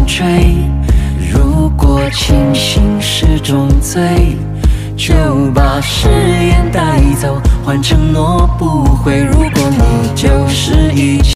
追。如果清醒是种罪，就把誓言带走，换承诺不悔。如果你就是一切。